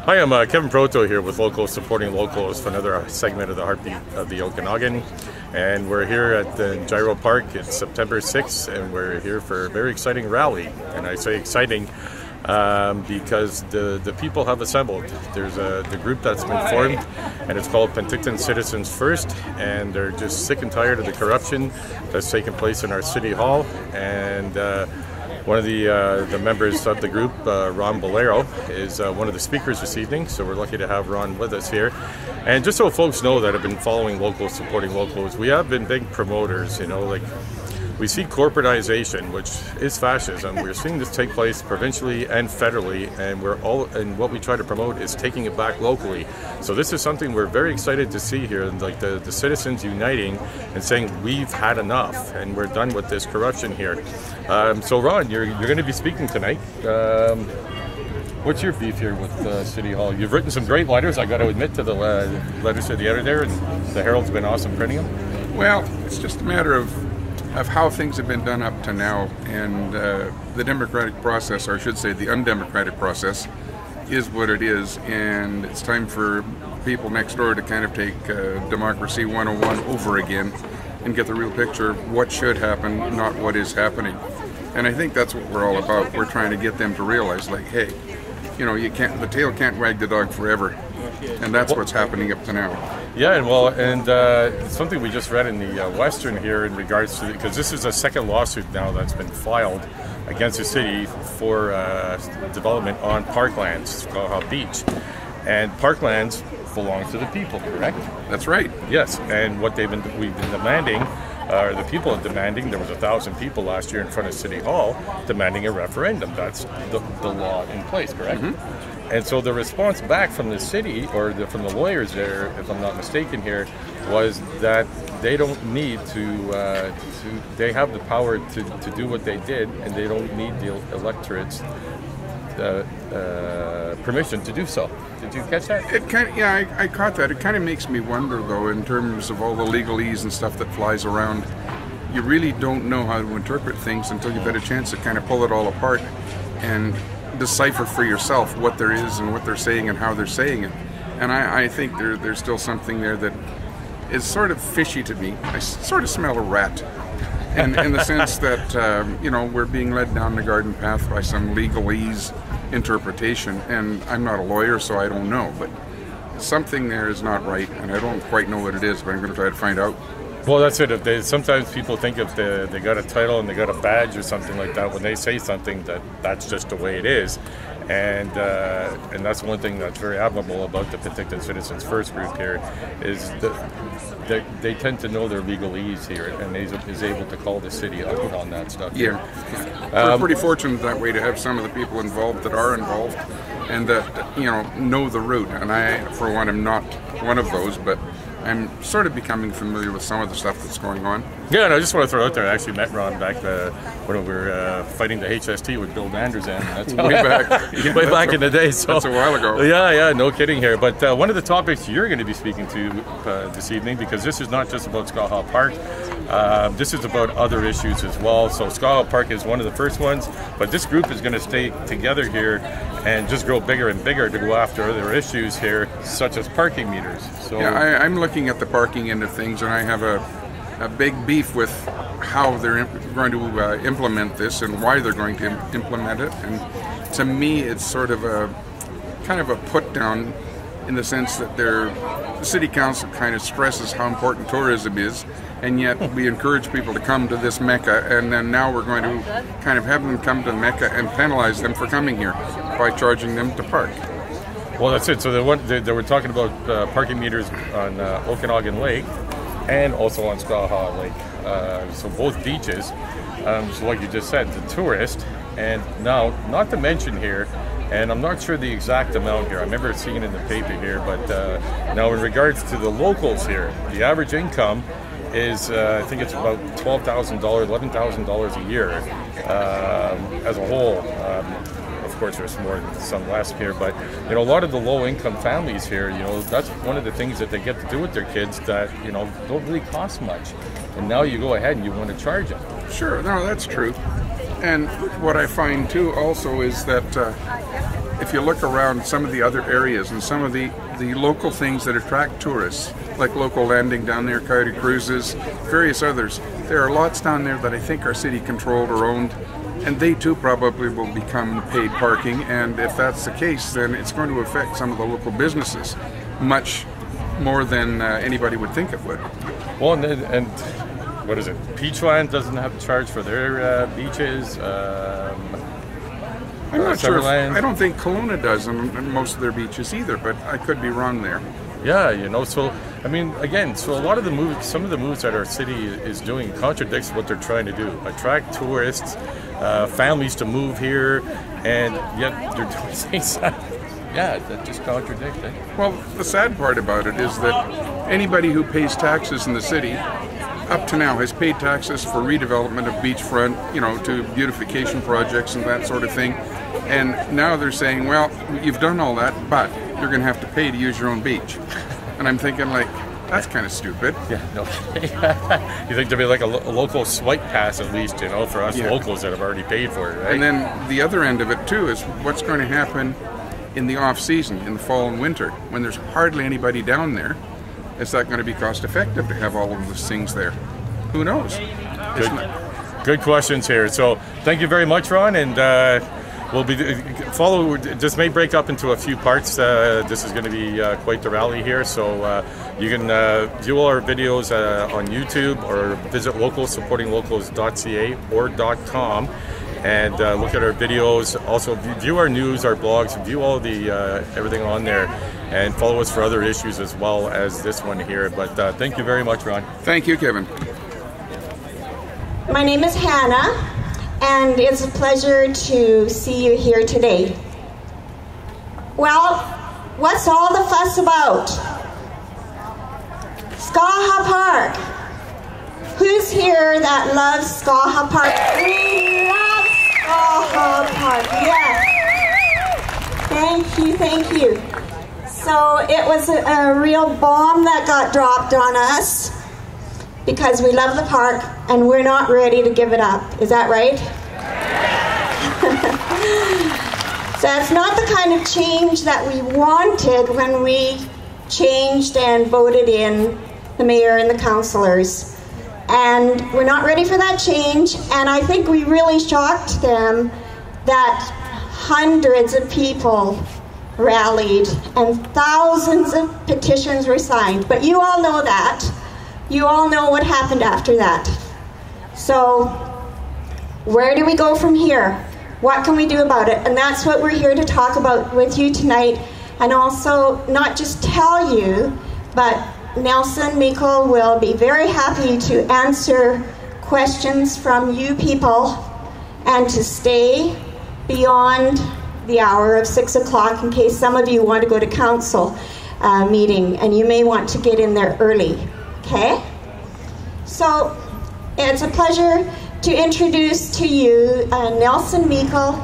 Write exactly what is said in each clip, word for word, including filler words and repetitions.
Hi, I'm uh, Kevin Proto here with Locals Supporting Locals for another segment of the Heartbeat of the Okanagan. And we're here at the Gyro Park. It's September sixth, and we're here for a very exciting rally. And I say exciting um, because the, the people have assembled. There's a the group that's been formed, and it's called Penticton Citizens First. And they're just sick and tired of the corruption that's taken place in our city hall. And uh, One of the uh, the members of the group, uh, Ron Bolero, is uh, one of the speakers this evening, so we're lucky to have Ron with us here. And just so folks know that have been following Locals, supporting Locals, we have been big promoters, you know, like we see corporatization, which is fascism. We're seeing this take place provincially and federally, and we're all, and what we try to promote is taking it back locally. So this is something we're very excited to see here, like the, the citizens uniting and saying we've had enough and we're done with this corruption here. Um, so Ron, you're, you're going to be speaking tonight. Um, what's your beef here with uh, City Hall? You've written some great letters, I got to admit, to the uh, letters to the editor, and the Herald's been awesome printing them. Well, it's just a matter of of how things have been done up to now, and uh, the democratic process, or I should say the undemocratic process, is what it is, and it's time for people next door to kind of take uh, Democracy one oh one over again and get the real picture of what should happen, not what is happening. And I think that's what we're all about. We're trying to get them to realize, like, hey, you know, you can't, the tail can't wag the dog forever, and that's what's happening up to now. Yeah, and well, and uh, it's something we just read in the uh, Western here in regards to, because this is a second lawsuit now that's been filed against the city for uh, development on parklands, Skaha Beach, and parklands belong to the people, correct? That's right. Yes, and what they've been we've been demanding, or uh, the people are demanding, there was a thousand people last year in front of City Hall demanding a referendum. That's the, the law in place, correct? Mm-hmm. And so the response back from the city, or the, from the lawyers there, if I'm not mistaken here, was that they don't need to, uh, to they have the power to, to do what they did, and they don't need the electorate's uh, uh, permission to do so. Did you catch that? It kind of, yeah, I, I caught that. It kind of makes me wonder, though, in terms of all the legalese and stuff that flies around. You really don't know how to interpret things until you've had a chance to kind of pull it all apart and decipher for yourself what there is and what they're saying and how they're saying it. And I, I think there, there's still something there that is sort of fishy to me. I sort of smell a rat. And in the sense that, um, you know, we're being led down the garden path by some legalese interpretation. And I'm not a lawyer, so I don't know. But something there is not right, and I don't quite know what it is, but I'm going to try to find out. Well, that's it. If they, sometimes people think if they, they got a title and they got a badge or something like that, when they say something, that that's just the way it is. And uh, and that's one thing that's very admirable about the Penticton Citizens First group here, is that they, they tend to know their legalese here, and they is able to call the city out on that stuff. Yeah, um, we're pretty fortunate that way to have some of the people involved that are involved, and that, you know, know the route. And I, for one, am not one of those, but I'm sort of becoming familiar with some of the stuff that's going on. Yeah, and I just want to throw out there, I actually met Ron back uh, when we were uh, fighting the H S T with Bill Vanderzan. That's way back, yeah, way back a, in the day. So that's a while ago. Yeah, yeah, no kidding here. But uh, one of the topics you're going to be speaking to uh, this evening, because this is not just about Skaha Park, uh, this is about other issues as well. So Skaha Park is one of the first ones, but this group is going to stay together here and just grow bigger and bigger to go after other issues here, such as parking meters. So yeah, I, I'm looking at the parking end of things, and I have a, a big beef with how they're going to uh, implement this and why they're going to im implement it. And to me, it's sort of a kind of a put down, in the sense that their the city council kind of stresses how important tourism is, and yet we encourage people to come to this mecca, and then now we're going to kind of have them come to Mecca and penalize them for coming here by charging them to park. Well, that's it. So they, went, they, they were talking about uh, parking meters on uh, Okanagan Lake and also on Skaha Lake. Uh, so both beaches. Um, so like you just said, the tourist. And now, not to mention here, and I'm not sure the exact amount here. I remember seeing it in the paper here, but uh, now in regards to the locals here, the average income is, uh, I think it's about twelve thousand dollars, eleven thousand dollars a year um, as a whole. Um, Of course, there's more, some less here, but you know, a lot of the low-income families here, you know, that's one of the things that they get to do with their kids that, you know, don't really cost much. And now you go ahead and you want to charge them. Sure, no, that's true. And what I find too also is that uh, if you look around some of the other areas and some of the, the local things that attract tourists, like local landing down there, Coyote Cruises, various others, there are lots down there that I think are city controlled or owned, and they too probably will become paid parking, and if that's the case, then it's going to affect some of the local businesses much more than uh, anybody would think it would. Well, and, and what is it? Peachland doesn't have to charge for their uh, beaches. Um, I'm not uh, sure. If, I don't think Kelowna does on, on most of their beaches either, but I could be wrong there. Yeah, you know, so, I mean, again, so a lot of the moves, some of the moves that our city is doing contradicts what they're trying to do. Attract tourists, uh, families to move here, and yet they're doing things that, yeah, that just contradict it. Well, the sad part about it is that anybody who pays taxes in the city up to now has paid taxes for redevelopment of beachfront, you know, to beautification projects and that sort of thing. And now they're saying, well, you've done all that, but you're going to have to pay to use your own beach. And I'm thinking, like, that's kind of stupid. Yeah, no. You think there'd be like a, lo a local swipe pass at least, you know, for us yeah. locals that have already paid for it, right? And then the other end of it too is what's going to happen in the off season, in the fall and winter, when there's hardly anybody down there. Is that going to be cost effective to have all of those things there? Who knows? Good, good questions here. So thank you very much, Ron, and uh, we'll be follow. This may break up into a few parts. Uh, this is going to be uh, quite the rally here, so uh, you can uh, view all our videos uh, on YouTube or visit locals supporting locals dot c a or .com. And uh, look at our videos. Also view our news, our blogs, view all the uh, everything on there, and follow us for other issues as well as this one here. But uh, thank you very much, Ron. Thank you, Kevin. My name is Hannah, and it's a pleasure to see you here today. Well, what's all the fuss about? Skaha Park. Who's here that loves Skaha Park? We love Skaha Park, yes. Thank you, thank you. So it was a, a real bomb that got dropped on us because we love the park and we're not ready to give it up. Is that right? So it's not the kind of change that we wanted when we changed and voted in the mayor and the councillors. And we're not ready for that change, and I think we really shocked them that hundreds of people rallied and thousands of petitions were signed. But you all know that. You all know what happened after that. So where do we go from here? What can we do about it? And that's what we're here to talk about with you tonight, and also not just tell you, but Nelson Meikle will be very happy to answer questions from you people and to stay beyond the hour of six o'clock in case some of you want to go to council uh, meeting, and you may want to get in there early, okay? So it's a pleasure to introduce to you uh, Nelson Meikle,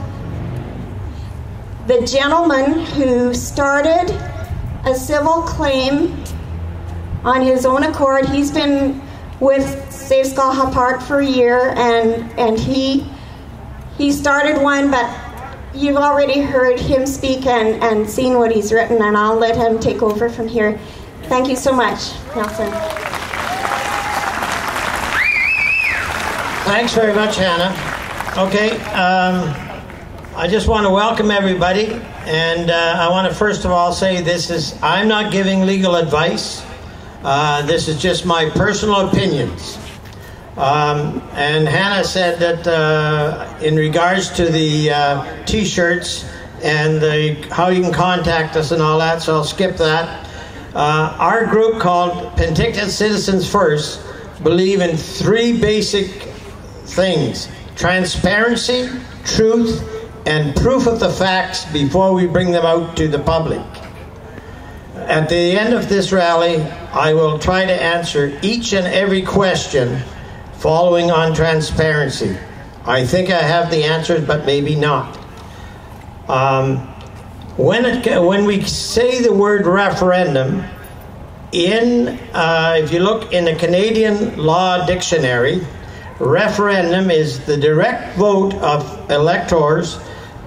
the gentleman who started a civil claim on his own accord. He's been with Save Skaha Park for a year, and and he he started one, but you've already heard him speak and, and seen what he's written, and I'll let him take over from here. Thank you so much, Nelson. Thanks very much, Hannah. Okay, um, I just want to welcome everybody, and uh, I want to first of all say this is, I'm not giving legal advice. Uh, this is just my personal opinions. Um, and Hannah said that uh, in regards to the uh, t-shirts and the, how you can contact us and all that, so I'll skip that. Uh, our group called Penticton Citizens First believe in three basic things: transparency, truth, and proof of the facts before we bring them out to the public. At the end of this rally, I will try to answer each and every question following on transparency. I think I have the answers, but maybe not. Um, when, it, when we say the word referendum, in, uh, if you look in the Canadian Law Dictionary, referendum is the direct vote of electors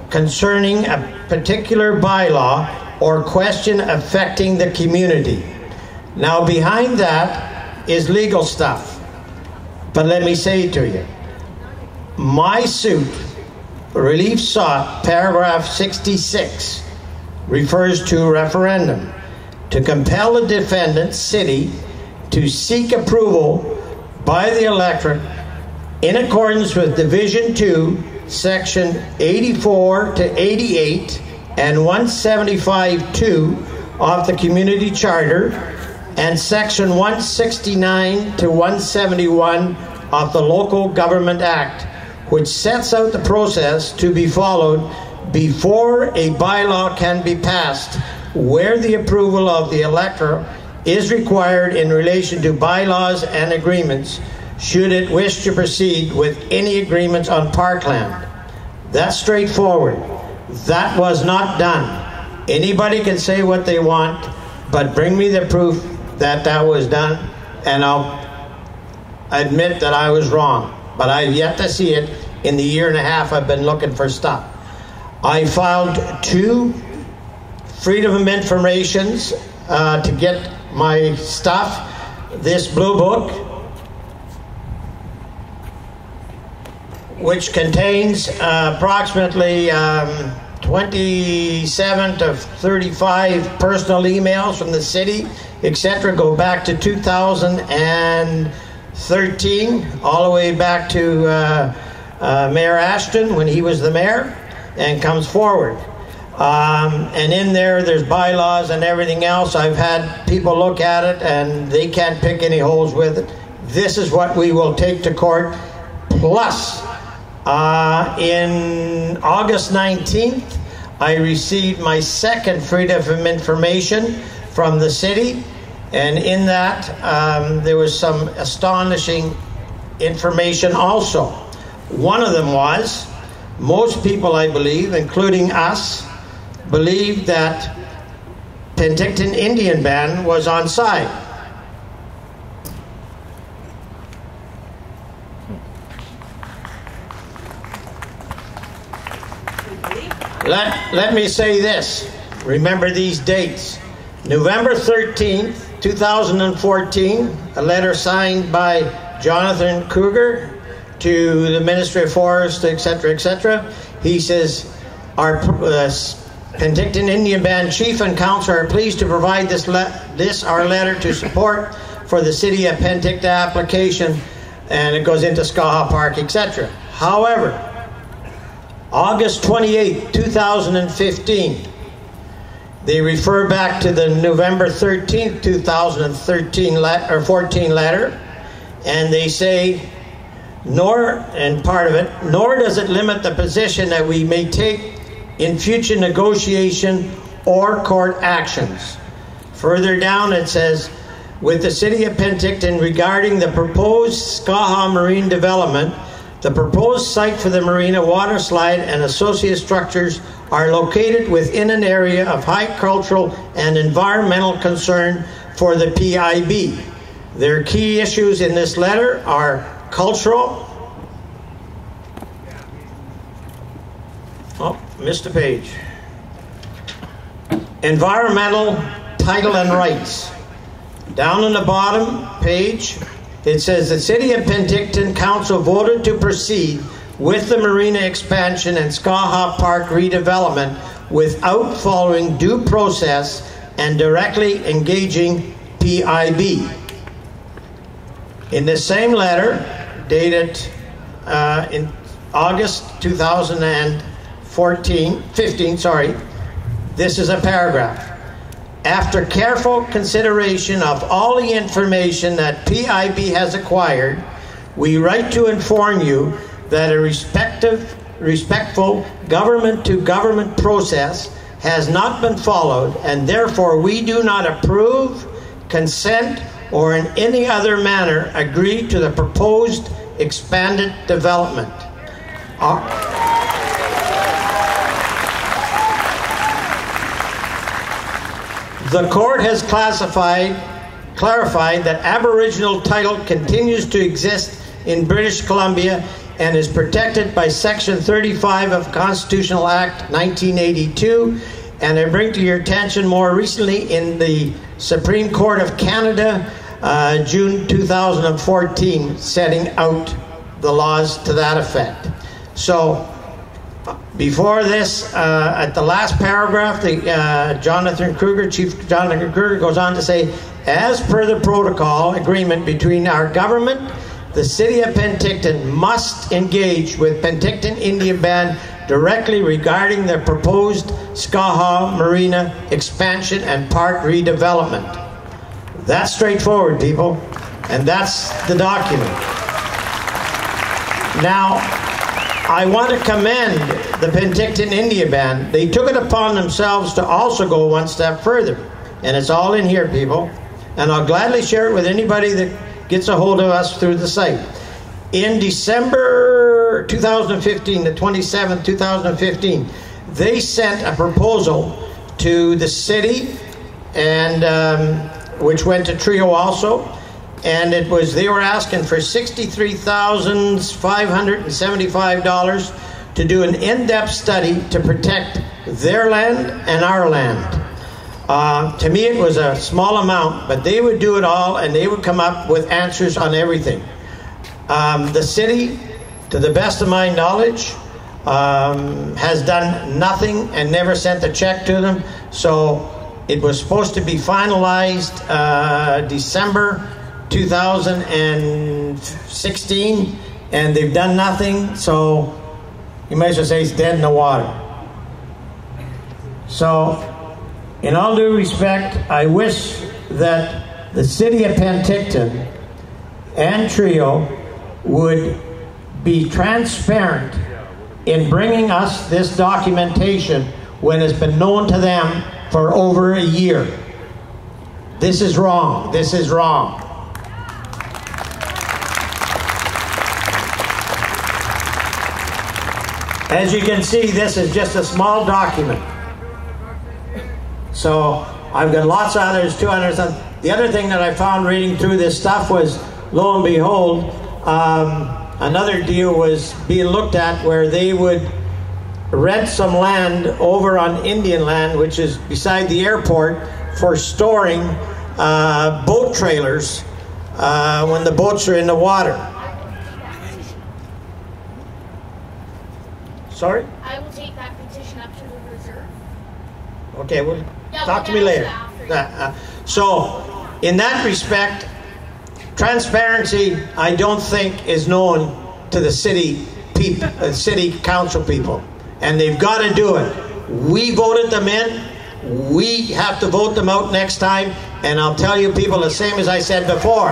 concerning a particular bylaw or question affecting the community. Now behind that is legal stuff. But let me say to you, my suit, relief sought, paragraph sixty-six, refers to a referendum to compel the defendant, city, to seek approval by the electorate in accordance with Division two, Section eighty-four to eighty-eight and one seventy-five two of the Community Charter and Section one sixty-nine to one seventy-one of the Local Government Act, which sets out the process to be followed before a bylaw can be passed, where the approval of the electorate is required in relation to bylaws and agreements, should it wish to proceed with any agreements on parkland. That's straightforward. That was not done. Anybody can say what they want, but bring me the proof that that was done, and I'll admit that I was wrong. But I've yet to see it in the year and a half I've been looking for stuff. I filed two Freedom of Informations uh, to get my stuff. This blue book, which contains uh, approximately um, twenty-seven to thirty-five personal emails from the city, et cetera, go back to two thousand thirteen, all the way back to uh, uh, Mayor Ashton when he was the mayor, and comes forward. Um, and in there, there's bylaws and everything else. I've had people look at it, and they can't pick any holes with it. This is what we will take to court. Plus, uh, in August nineteenth, I received my second Freedom of Information from the city, and in that, um, there was some astonishing information also. One of them was, most people, I believe, including us, believed that Penticton Indian Band was on site. Let, let me say this. Remember these dates. November thirteenth, two thousand fourteen, a letter signed by Jonathan Kruger to the Ministry of Forest, et cetera, et cetera. He says, our uh, Penticton Indian Band Chief and Council are pleased to provide this, le this our letter to support for the City of Penticton application, and it goes into Skaha Park, et cetera. However, August twenty-eighth, two thousand fifteen, they refer back to the November thirteenth, two thousand thirteen or fourteen letter, and they say, nor, and part of it, nor does it limit the position that we may take in future negotiation or court actions. Further down it says, with the City of Penticton regarding the proposed Skaha Marine development, the proposed site for the marina, water slide, and associated structures are located within an area of high cultural and environmental concern for the P I B. Their key issues in this letter are cultural, oh, missed a page, environmental, title and rights. Down on the bottom page, it says the City of Penticton Council voted to proceed with the marina expansion and Skaha Park redevelopment without following due process and directly engaging P I B. In the same letter, dated uh, in August two thousand fourteen, fifteen, sorry, this is a paragraph. After careful consideration of all the information that P I B has acquired, we write to inform you that a respective, respectful government-to-government process has not been followed, and therefore we do not approve, consent, or in any other manner agree to the proposed expanded development. Uh, The court has classified, clarified that Aboriginal title continues to exist in British Columbia and is protected by Section thirty-five of Constitutional Act nineteen eighty-two. And I bring to your attention more recently in the Supreme Court of Canada, uh, June two thousand fourteen, setting out the laws to that effect. So, before this, uh, at the last paragraph, the, uh, Jonathan Kruger, Chief Jonathan Kruger goes on to say, as per the protocol agreement between our government, the City of Penticton must engage with Penticton Indian Band directly regarding the proposed Skaha Marina expansion and park redevelopment. That's straightforward, people, and that's the document. Now, I want to commend the Penticton Indian Band. They took it upon themselves to also go one step further, and it's all in here, people, and I'll gladly share it with anybody that gets a hold of us through the site. In December two thousand fifteen, the twenty-seventh, two thousand fifteen, they sent a proposal to the city, and um, which went to Trio also, and it was, they were asking for sixty-three thousand five hundred seventy-five dollars to do an in-depth study to protect their land and our land. Uh, to me, it was a small amount, but they would do it all, and they would come up with answers on everything. Um, the city, to the best of my knowledge, um, has done nothing and never sent a check to them. So it was supposed to be finalized uh, December two thousand sixteen, and they've done nothing. So you might as well say it's dead in the water. So, in all due respect, I wish that the City of Penticton and Trio would be transparent in bringing us this documentation when it's been known to them for over a year. This is wrong. This is wrong. As you can see, this is just a small document. So I've got lots of others, two hundred something. The other thing that I found reading through this stuff was, lo and behold, um, another deal was being looked at where they would rent some land over on Indian land, which is beside the airport, for storing uh, boat trailers uh, when the boats are in the water. Sorry? I will take that petition up to the reserve. Okay, well, yeah, talk we'll to me later. after. Uh, uh, so, in that respect, transparency, I don't think, is known to the city people, uh, city council people, and they've got to do it. We voted them in. We have to vote them out next time, and I'll tell you, people, the same as I said before.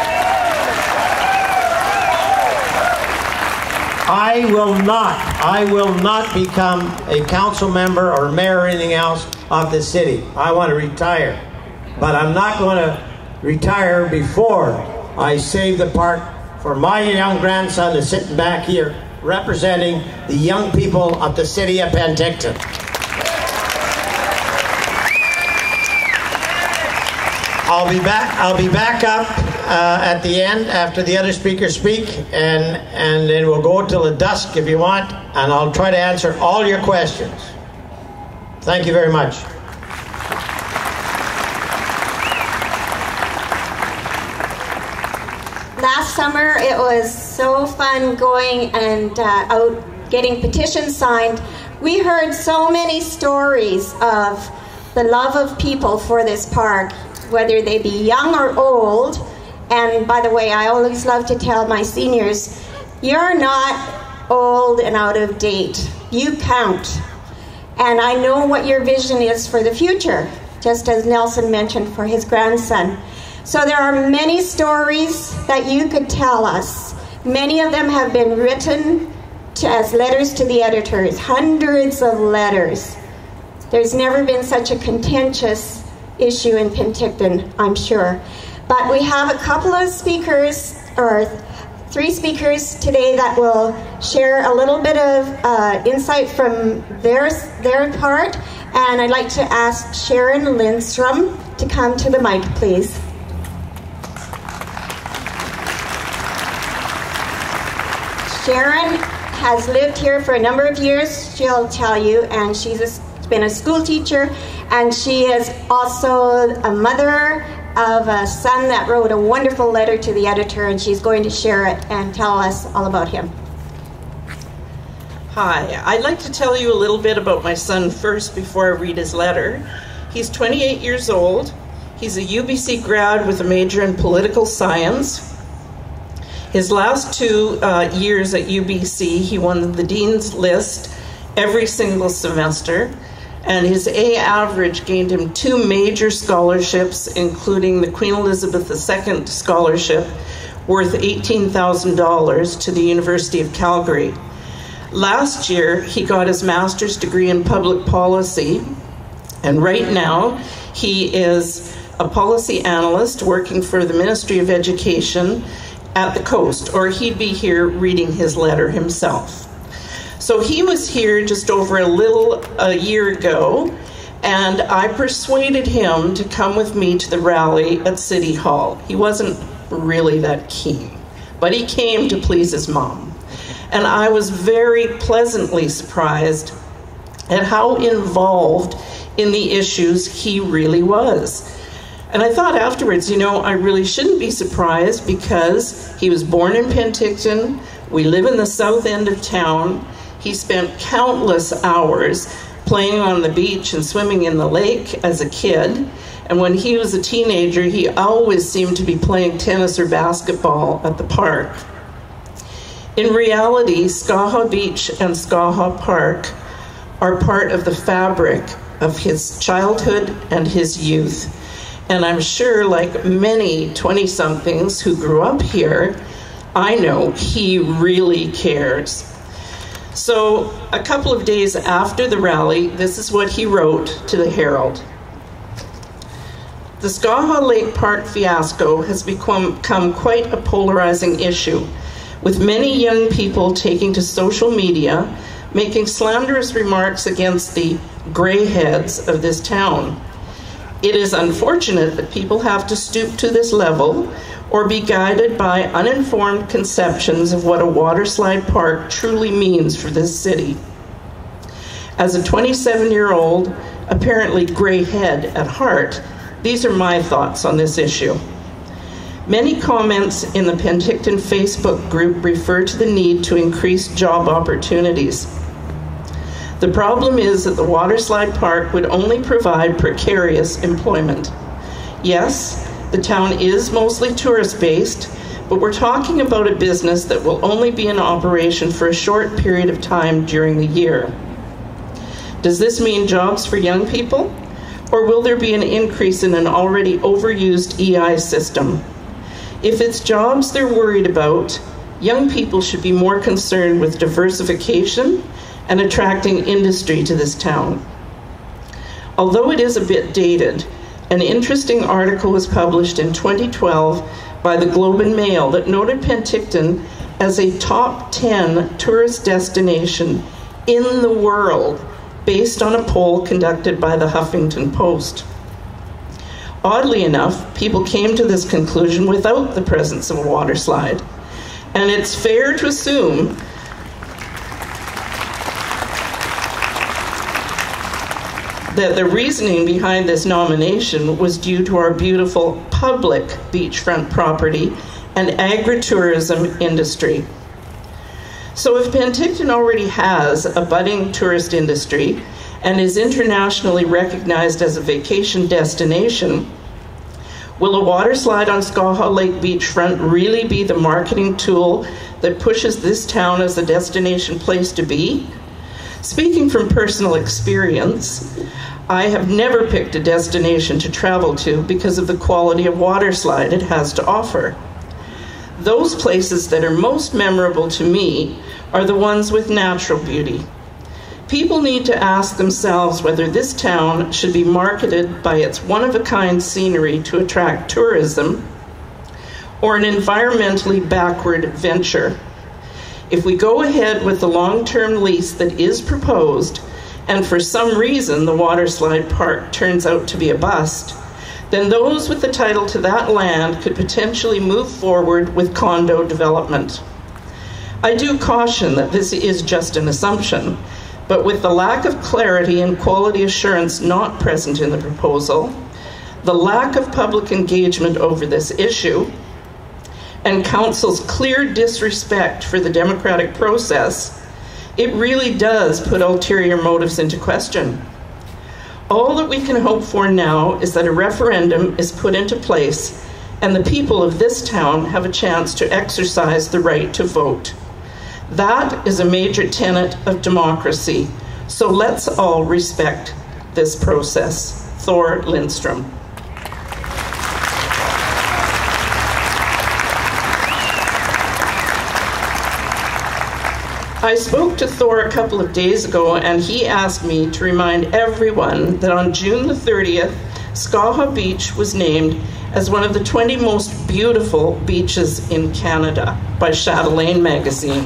I will not, I will not become a council member or mayor or anything else of the city. I want to retire. But I'm not going to retire before I save the park for my young grandson who's sitting back here representing the young people of the City of Penticton. I'll be back, I'll be back up Uh, at the end, after the other speakers speak, and and then we'll go till the dusk if you want, and I'll try to answer all your questions. Thank you very much. Last summer, it was so fun going and uh, out getting petitions signed. We heard so many stories of the love of people for this park, whether they be young or old. And by the way, I always love to tell my seniors, you're not old and out of date. You count. And I know what your vision is for the future, just as Nelson mentioned for his grandson. So there are many stories that you could tell us. Many of them have been written to, as letters to the editors, hundreds of letters. There's never been such a contentious issue in Penticton, I'm sure. But we have a couple of speakers, or three speakers today that will share a little bit of uh, insight from their, their part. And I'd like to ask Sharon Lindstrom to come to the mic, please. Sharon has lived here for a number of years, she'll tell you, and she's a, been a school teacher, and she is also a mother of a son that wrote a wonderful letter to the editor, and she's going to share it and tell us all about him. Hi, I'd like to tell you a little bit about my son first before I read his letter. He's twenty-eight years old. He's a U B C grad with a major in political science. His last two uh, years at U B C, he won the Dean's List every single semester, and his A average gained him two major scholarships, including the Queen Elizabeth the Second Scholarship, worth eighteen thousand dollars to the University of Calgary. Last year, he got his master's degree in public policy, and right now, he is a policy analyst working for the Ministry of Education at the coast, or he'd be here reading his letter himself. So he was here just over a little a year ago, and I persuaded him to come with me to the rally at City Hall. He wasn't really that keen, but he came to please his mom. And I was very pleasantly surprised at how involved in the issues he really was. And I thought afterwards, you know, I really shouldn't be surprised because he was born in Penticton, we live in the south end of town, he spent countless hours playing on the beach and swimming in the lake as a kid, and when he was a teenager, he always seemed to be playing tennis or basketball at the park. In reality, Skaha Beach and Skaha Park are part of the fabric of his childhood and his youth. And I'm sure, like many twenty-somethings who grew up here, I know he really cares. So a couple of days after the rally, this is what he wrote to the Herald. The Skaha Lake Park fiasco has become, become quite a polarizing issue, with many young people taking to social media, making slanderous remarks against the gray heads of this town. It is unfortunate that people have to stoop to this level or be guided by uninformed conceptions of what a waterslide park truly means for this city. As a twenty-seven-year-old, apparently gray head at heart, these are my thoughts on this issue. Many comments in the Penticton Facebook group refer to the need to increase job opportunities. The problem is that the waterslide park would only provide precarious employment. Yes, the town is mostly tourist-based, but we're talking about a business that will only be in operation for a short period of time during the year. Does this mean jobs for young people? Or will there be an increase in an already overused E I system? If it's jobs they're worried about, young people should be more concerned with diversification and attracting industry to this town. Although it is a bit dated, an interesting article was published in twenty twelve by the Globe and Mail that noted Penticton as a top ten tourist destination in the world based on a poll conducted by the Huffington Post. Oddly enough, people came to this conclusion without the presence of a waterslide, and it's fair to assume that the reasoning behind this nomination was due to our beautiful public beachfront property and agritourism industry. So if Penticton already has a budding tourist industry and is internationally recognized as a vacation destination, will a waterslide on Skaha Lake beachfront really be the marketing tool that pushes this town as a destination place to be? Speaking from personal experience, I have never picked a destination to travel to because of the quality of waterslide it has to offer. Those places that are most memorable to me are the ones with natural beauty. People need to ask themselves whether this town should be marketed by its one-of-a-kind scenery to attract tourism or an environmentally backward venture. If we go ahead with the long-term lease that is proposed, and for some reason the waterslide park turns out to be a bust, then those with the title to that land could potentially move forward with condo development. I do caution that this is just an assumption, but with the lack of clarity and quality assurance not present in the proposal, the lack of public engagement over this issue, and Council's clear disrespect for the democratic process, it really does put ulterior motives into question. All that we can hope for now is that a referendum is put into place and the people of this town have a chance to exercise the right to vote. That is a major tenet of democracy, so let's all respect this process. Thor Lindstrom. I spoke to Thor a couple of days ago, and he asked me to remind everyone that on June the thirtieth, Skaha Beach was named as one of the twenty most beautiful beaches in Canada by Chatelaine magazine.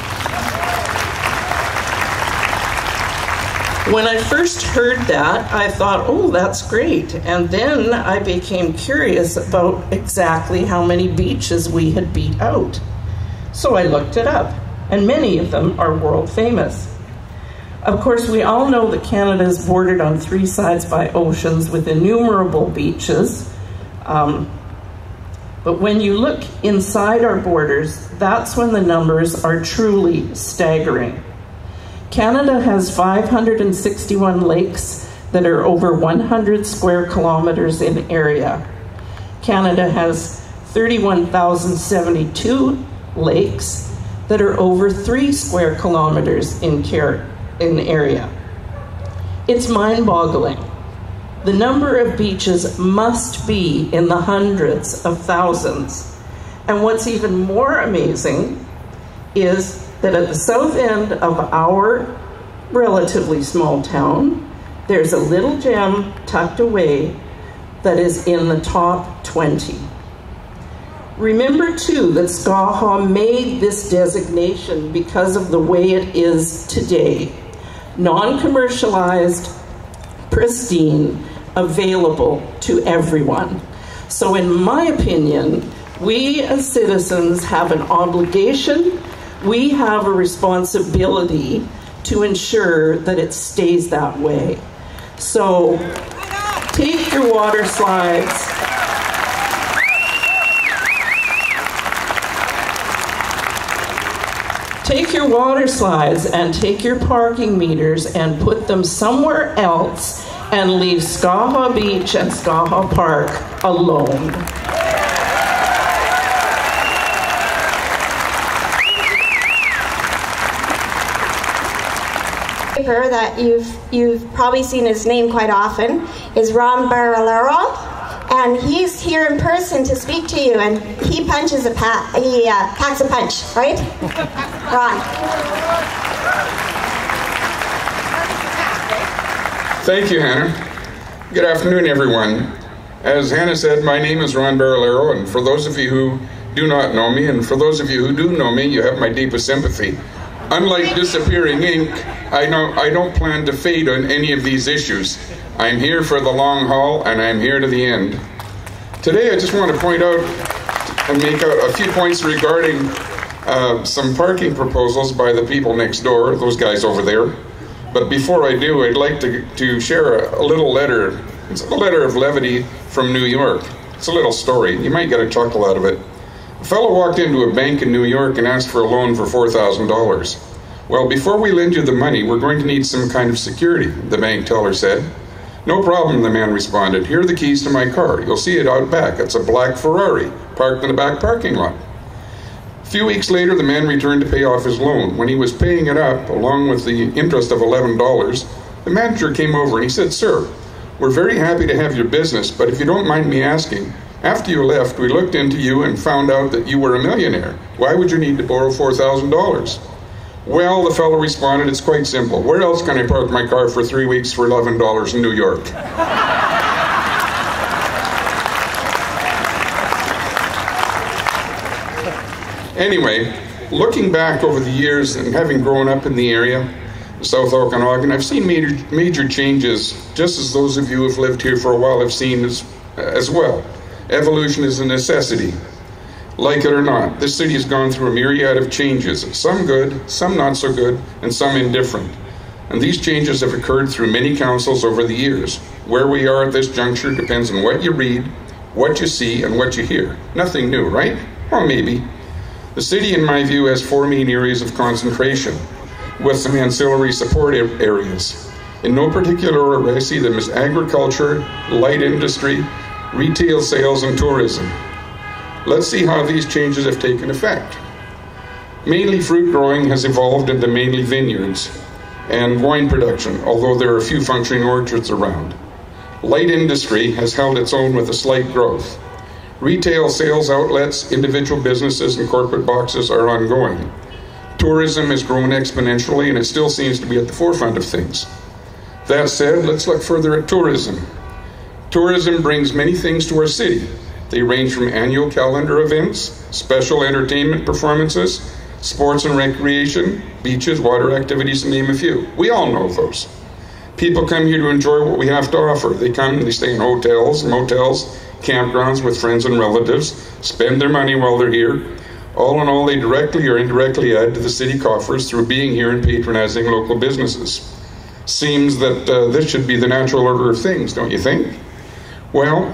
When I first heard that, I thought, oh, that's great. And then I became curious about exactly how many beaches we had beat out. So I looked it up, and many of them are world famous. Of course, we all know that Canada is bordered on three sides by oceans with innumerable beaches. Um, but when you look inside our borders, that's when the numbers are truly staggering. Canada has five hundred sixty-one lakes that are over one hundred square kilometers in area. Canada has thirty-one thousand seventy-two lakes that are over three square kilometers in, care, in area. It's mind-boggling. The number of beaches must be in the hundreds of thousands. And what's even more amazing is that at the south end of our relatively small town, there's a little gem tucked away that is in the top twenty. Remember too that Skaha made this designation because of the way it is today. Non-commercialized, pristine, available to everyone. So in my opinion, we as citizens have an obligation, we have a responsibility to ensure that it stays that way. So take your water slides, take your water slides and take your parking meters and put them somewhere else and leave Skaha Beach and Skaha Park alone. That you've you've probably seen his name quite often is Ron Barilaro, and he's here in person to speak to you, and he punches a pa he uh, packs a punch, right? Ron. Thank you, Hannah. Good afternoon, everyone. As Hannah said, my name is Ron Barilaro, and for those of you who do not know me, and for those of you who do know me, you have my deepest sympathy. Unlike disappearing ink, I, know, I don't plan to fade on any of these issues. I'm here for the long haul, and I'm here to the end. Today, I just want to point out and make out a few points regarding uh, some parking proposals by the people next door, those guys over there. But before I do, I'd like to, to share a, a little letter. It's a letter of levity from New York. It's a little story. You might get a chuckle out of it. A fellow walked into a bank in New York and asked for a loan for four thousand dollars. Well, before we lend you the money, we're going to need some kind of security, the bank teller said. No problem, the man responded. Here are the keys to my car. You'll see it out back. It's a black Ferrari, parked in the back parking lot. A few weeks later, the man returned to pay off his loan. When he was paying it up, along with the interest of eleven dollars, the manager came over and he said, "Sir, we're very happy to have your business, but if you don't mind me asking, after you left, we looked into you and found out that you were a millionaire. Why would you need to borrow four thousand dollars? Well, the fellow responded, it's quite simple. Where else can I park my car for three weeks for eleven dollars in New York? Anyway, looking back over the years and having grown up in the area, South Okanagan, I've seen major, major changes, just as those of you who have lived here for a while have seen as, as well. Evolution is a necessity. Like it or not, this city has gone through a myriad of changes, some good, some not so good, and some indifferent. And these changes have occurred through many councils over the years. Where we are at this juncture depends on what you read, what you see, and what you hear. Nothing new, right? Well, maybe. The city, in my view, has four main areas of concentration, with some ancillary support areas. In no particular order, I see them as agriculture, light industry, retail sales, and tourism. Let's see how these changes have taken effect. Mainly fruit growing has evolved into mainly vineyards and wine production, although there are a few functioning orchards around. Light industry has held its own with a slight growth. Retail sales outlets, individual businesses, and corporate boxes are ongoing. Tourism has grown exponentially, and it still seems to be at the forefront of things. That said, let's look further at tourism. Tourism brings many things to our city. They range from annual calendar events, special entertainment performances, sports and recreation, beaches, water activities, to name a few. We all know those. People come here to enjoy what we have to offer. They come, they stay in hotels, motels, campgrounds with friends and relatives, spend their money while they're here. All in all, they directly or indirectly add to the city coffers through being here and patronizing local businesses. Seems that uh, this should be the natural order of things, don't you think? Well,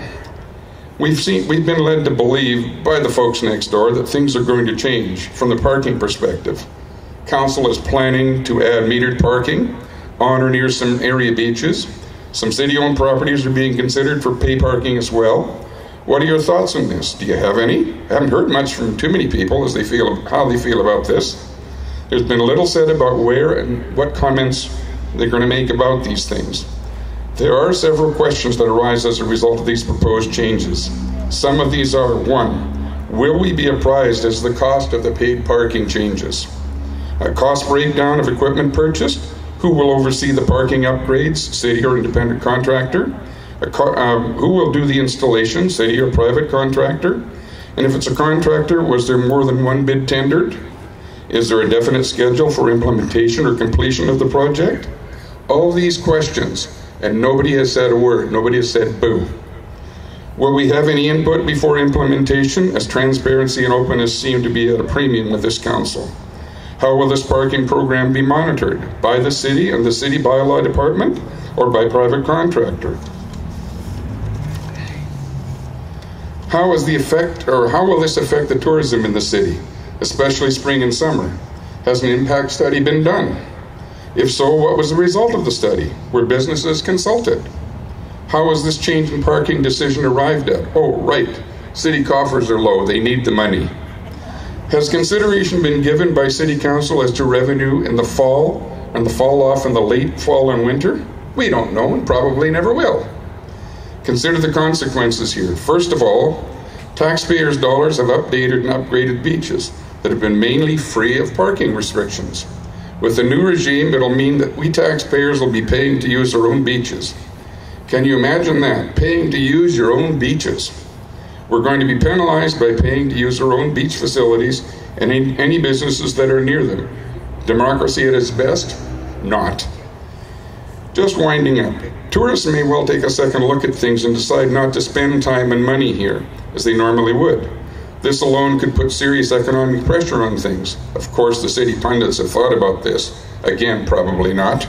we've seen, we've been led to believe by the folks next door that things are going to change from the parking perspective. Council is planning to add metered parking on or near some area beaches. Some city-owned properties are being considered for pay parking as well. What are your thoughts on this? Do you have any? I haven't heard much from too many people as they feel how they feel about this. There's been little said about where and what comments they're going to make about these things. There are several questions that arise as a result of these proposed changes. Some of these are: one, will we be apprised as the cost of the paid parking changes? A cost breakdown of equipment purchased? Who will oversee the parking upgrades, city or independent contractor? A co um, who will do the installation, city or private contractor? And if it's a contractor, was there more than one bid tendered? Is there a definite schedule for implementation or completion of the project? All these questions, and nobody has said a word. Nobody has said boo. Will we have any input before implementation, as transparency and openness seem to be at a premium with this council? How will this parking program be monitored? By the city and the city bylaw department, or by private contractor? How is the effect, or how will this affect the tourism in the city, especially spring and summer? Has an impact study been done? If so, what was the result of the study? Were businesses consulted? How was this change in parking decision arrived at? Oh, right, city coffers are low, they need the money. Has consideration been given by City Council as to revenue in the fall and the fall off in the late fall and winter? We don't know and probably never will. Consider the consequences here. First of all, taxpayers' dollars have updated and upgraded beaches that have been mainly free of parking restrictions. With the new regime, it'll mean that we taxpayers will be paying to use our own beaches. Can you imagine that? Paying to use your own beaches. We're going to be penalized by paying to use our own beach facilities and any, any businesses that are near them. Democracy at its best? Not. Just winding up. Tourists may well take a second look at things and decide not to spend time and money here, as they normally would. This alone could put serious economic pressure on things. Of course, the city pundits have thought about this. Again, probably not.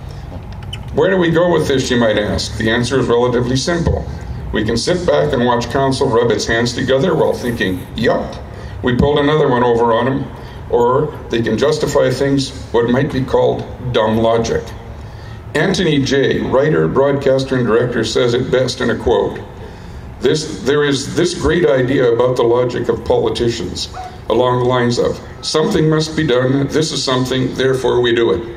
Where do we go with this, you might ask? The answer is relatively simple. We can sit back and watch council rub its hands together while thinking, yup, we pulled another one over on them. Or they can justify things what might be called dumb logic. Anthony Jay, writer, broadcaster, and director, says it best in a quote. This, there is this great idea about the logic of politicians, along the lines of, something must be done, this is something, therefore we do it.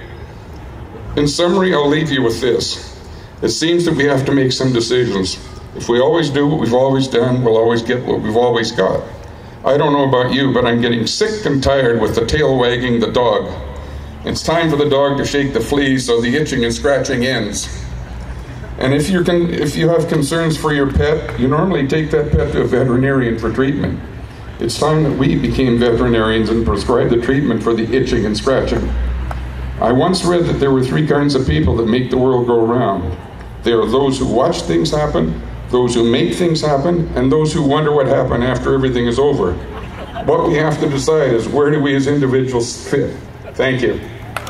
In summary, I'll leave you with this. It seems that we have to make some decisions. If we always do what we've always done, we'll always get what we've always got. I don't know about you, but I'm getting sick and tired with the tail wagging the dog. It's time for the dog to shake the fleas so the itching and scratching ends. And if you can, if you have concerns for your pet, you normally take that pet to a veterinarian for treatment. It's time that we became veterinarians and prescribed the treatment for the itching and scratching. I once read that there were three kinds of people that make the world go round. There are those who watch things happen, those who make things happen, and those who wonder what happened after everything is over. What we have to decide is, where do we as individuals fit? Thank you.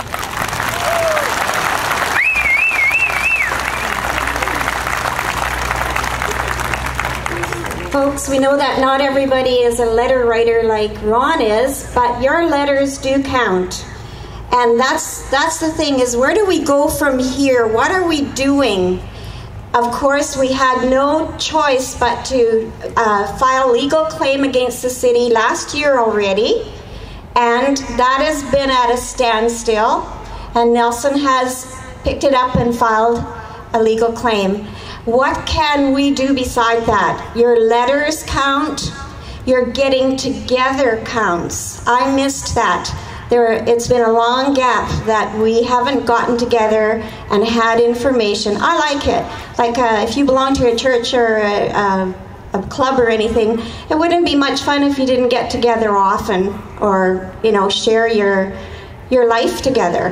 Folks, we know that not everybody is a letter writer like Ron is, but your letters do count. And that's that's the thing, is where do we go from here? What are we doing? Of course, we had no choice but to uh, file legal claim against the city last year already, and that has been at a standstill, and Nelson has picked it up and filed a legal claim. What can we do beside that? Your letters count, your getting together counts. I missed that. There, it's been a long gap that we haven't gotten together and had information. I like it. Like uh, if you belong to a church or a, a, a club or anything, it wouldn't be much fun if you didn't get together often, or, you know, share your your life together.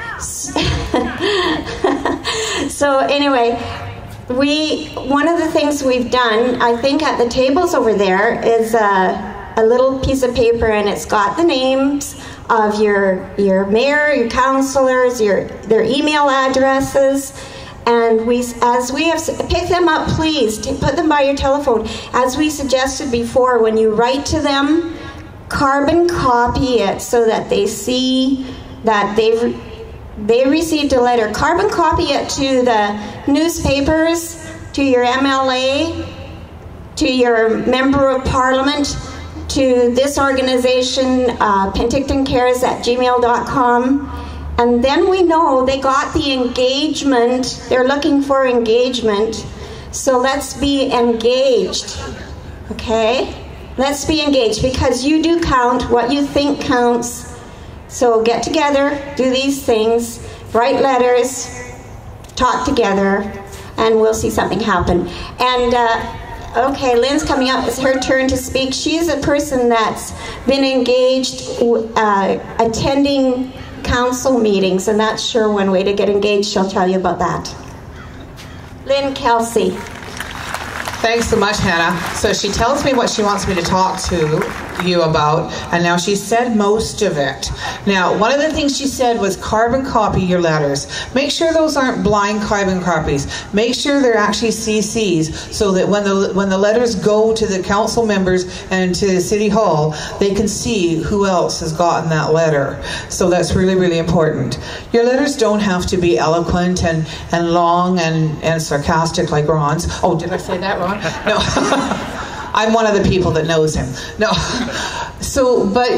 So anyway, we one of the things we've done, I think at the tables over there, is a, a little piece of paper, and it's got the names of your your mayor, your councillors, your their email addresses, and we, as we have, pick them up, please, put them by your telephone. As we suggested before, when you write to them, carbon copy it so that they see that they've they received a letter. Carbon copy it to the newspapers, to your M L A, to your member of parliament, to this organization, uh, Penticton Cares at gmail dot com, and then we know they got the engagement. They're looking for engagement, so let's be engaged, okay? Let's be engaged, because you do count. What you think counts. So get together, do these things, write letters, talk together, and we'll see something happen. And uh, okay, Lynn's coming up. It's her turn to speak. She's a person that's been engaged, uh, attending council meetings, and that's sure one way to get engaged. She'll tell you about that. Lynn Kelsey. Thanks so much, Hannah. So she tells me what she wants me to talk to you about, and now she said most of it. Now, one of the things she said was carbon copy your letters. Make sure those aren't blind carbon copies. Make sure they're actually C Cs, so that when the when the letters go to the council members and to City Hall, they can see who else has gotten that letter. So that's really, really important. Your letters don't have to be eloquent and, and long and, and sarcastic like Ron's. Oh, did I say that wrong? No. I'm one of the people that knows him. No. So, but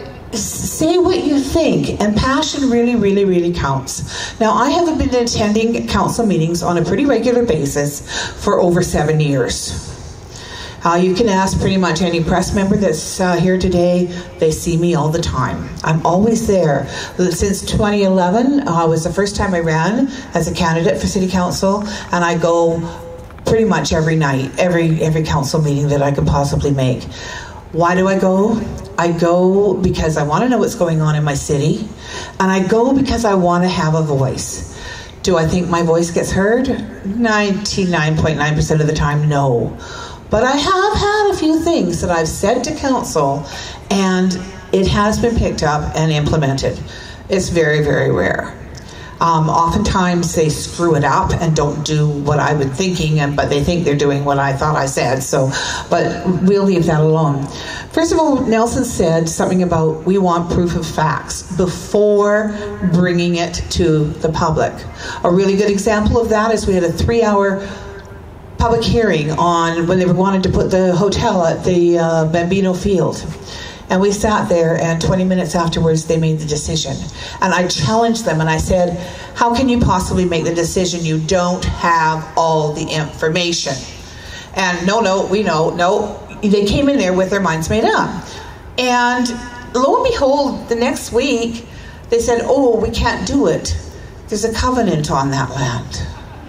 say what you think, and passion really, really, really counts. Now, I have been attending council meetings on a pretty regular basis for over seven years. Uh, you can ask pretty much any press member that's uh, here today. They see me all the time. I'm always there. Since twenty eleven uh, was the first time I ran as a candidate for City Council, and I go pretty much every night, every every council meeting that I could possibly make. Why do I go? I go because I want to know what's going on in my city, and I go because I want to have a voice. Do I think my voice gets heard? ninety-nine point nine percent of the time, no. But I have had a few things that I've said to council, and it has been picked up and implemented. It's very, very rare. Um, oftentimes they screw it up and don't do what I've been thinking, and but they think they're doing what I thought I said. So, but we'll leave that alone. First of all, Nelson said something about we want proof of facts before bringing it to the public. A really good example of that is we had a three-hour public hearing on when they wanted to put the hotel at the uh, Bambino Field. And we sat there, and twenty minutes afterwards, they made the decision. And I challenged them, and I said, how can you possibly make the decision? You don't have all the information. And no, no, we know, no. They came in there with their minds made up. And lo and behold, the next week, they said, oh, we can't do it. There's a covenant on that land.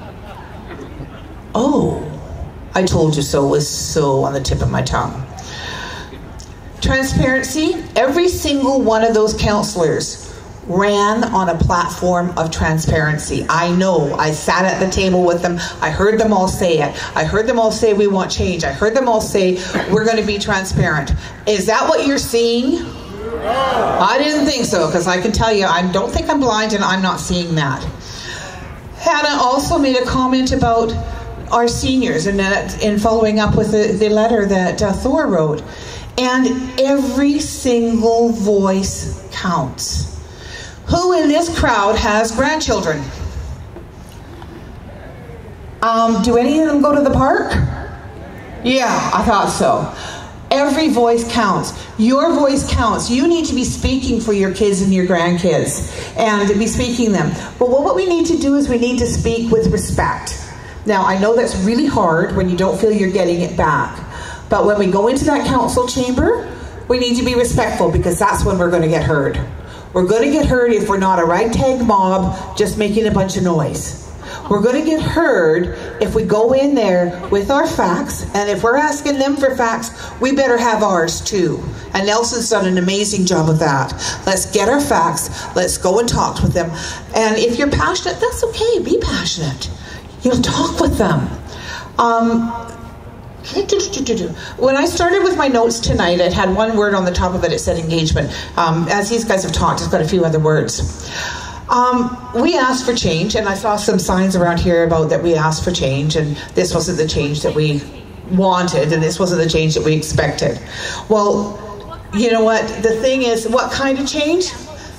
Oh, I told you so was so on the tip of my tongue. Transparency, every single one of those councillors ran on a platform of transparency. I know. I sat at the table with them. I heard them all say it. I heard them all say we want change. I heard them all say we're going to be transparent. Is that what you're seeing? I didn't think so, because I can tell you, I don't think I'm blind and I'm not seeing that. Hannah also made a comment about our seniors and that, in following up with the, the letter that uh, Thor wrote. And every single voice counts. Who in this crowd has grandchildren? Um, do any of them go to the park? Yeah, I thought so. Every voice counts. Your voice counts. You need to be speaking for your kids and your grandkids and be speaking them. But what we need to do is we need to speak with respect. Now, I know that's really hard when you don't feel you're getting it back. But when we go into that council chamber, we need to be respectful, because that's when we're going to get heard. We're going to get heard if we're not a ragtag mob just making a bunch of noise. We're going to get heard if we go in there with our facts, and if we're asking them for facts, we better have ours too. And Nelson's done an amazing job of that. Let's get our facts, let's go and talk with them. And if you're passionate, that's okay, be passionate. You'll talk with them. Um, When I started with my notes tonight, it had one word on the top of it. It said engagement. Um, as these guys have talked, it's got a few other words. Um, we asked for change, and I saw some signs around here about that we asked for change, and this wasn't the change that we wanted, and this wasn't the change that we expected. Well, you know what? The thing is, what kind of change?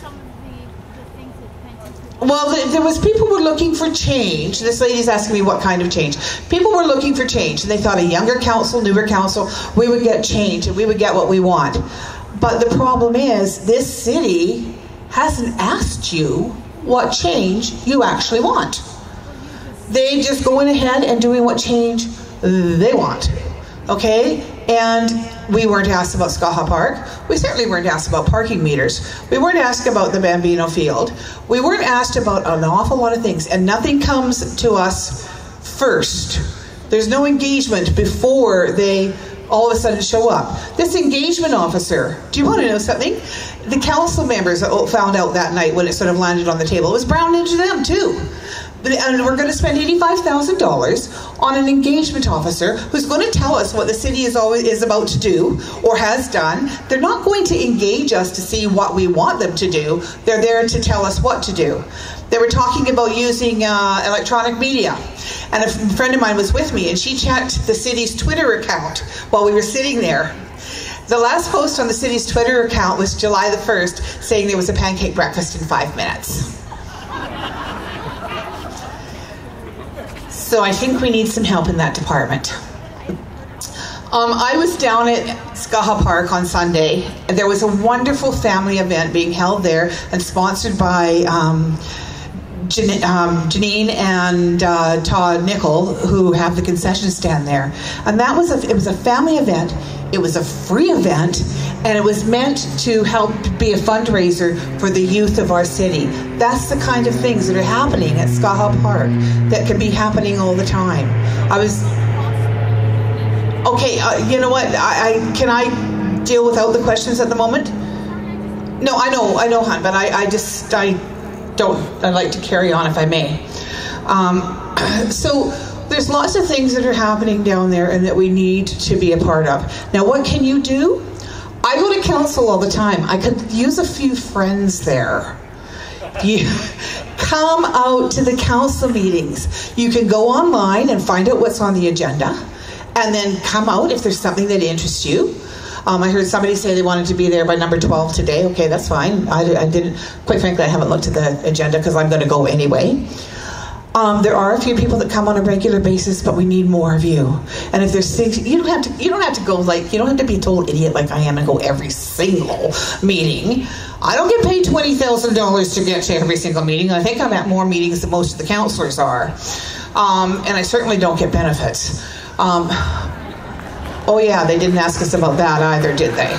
Well, there was people were looking for change. This lady's asking me what kind of change. People were looking for change, and they thought a younger council, newer council, we would get change, and we would get what we want. But the problem is, this city hasn't asked you what change you actually want. They just going ahead and doing what change they want. Okay? And we weren't asked about Skaha Park. We certainly weren't asked about parking meters. We weren't asked about the Bambino Field. We weren't asked about an awful lot of things, and nothing comes to us first. There's no engagement before they all of a sudden show up. This engagement officer, do you want to know something? The council members found out that night when it sort of landed on the table. It was browned into them too. And we're going to spend eighty-five thousand dollars on an engagement officer who's going to tell us what the city is always is about to do or has done. They're not going to engage us to see what we want them to do. They're there to tell us what to do. They were talking about using uh, electronic media. And a friend of mine was with me, and she checked the city's Twitter account while we were sitting there. The last post on the city's Twitter account was July the first, saying there was a pancake breakfast in five minutes. So I think we need some help in that department. Um, I was down at Skaha Park on Sunday, and there was a wonderful family event being held there and sponsored by um, Jan um, Janine and uh, Todd Nickel, who have the concession stand there. And that was a, it was a family event. It was a free event, and it was meant to help be a fundraiser for the youth of our city. That's the kind of things that are happening at Skaha Park that can be happening all the time. I was, okay, uh, you know what, I, I can I deal without the questions at the moment? No, I know, I know, hon, but I, I just, I don't, I'd like to carry on if I may. Um, so, there's lots of things that are happening down there and that we need to be a part of. Now, what can you do? I go to council all the time. I could use a few friends there. You come out to the council meetings. You can go online and find out what's on the agenda, and then come out if there's something that interests you. Um, I heard somebody say they wanted to be there by number twelve today. Okay, that's fine. I, I didn't, quite frankly, I haven't looked at the agenda because I'm going to go anyway. Um, there are a few people that come on a regular basis, but we need more of you. And if there's things, you don't have to, you don't have to go like, you don't have to be a total idiot like I am and go every single meeting. I don't get paid twenty thousand dollars to get to every single meeting. I think I'm at more meetings than most of the councillors are. Um, and I certainly don't get benefits. Um, oh yeah, they didn't ask us about that either, did they?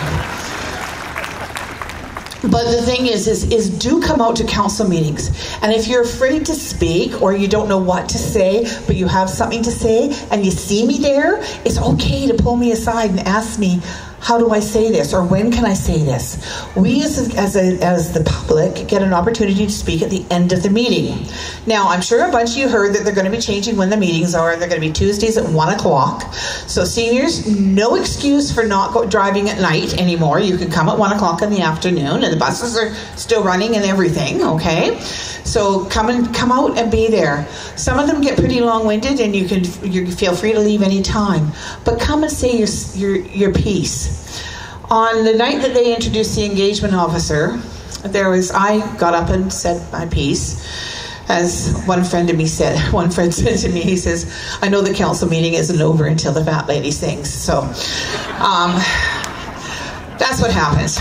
But the thing is, is, is do come out to council meetings. And if you're afraid to speak or you don't know what to say, but you have something to say and you see me there, it's okay to pull me aside and ask me, how do I say this, or when can I say this? We as, a, as, a, as the public get an opportunity to speak at the end of the meeting. Now, I'm sure a bunch of you heard that they're going to be changing when the meetings are. They're going to be Tuesdays at one o'clock. So seniors, no excuse for not go, driving at night anymore. You can come at one o'clock in the afternoon, and the buses are still running and everything, okay? So come and come out and be there. Some of them get pretty long-winded, and you can you feel free to leave any time. But come and say your, your, your piece. On the night that they introduced the engagement officer, there was, I got up and said my piece. As one friend of me said, one friend said to me, he says, I know the council meeting isn't over until the fat lady sings. So, um, that's what happens.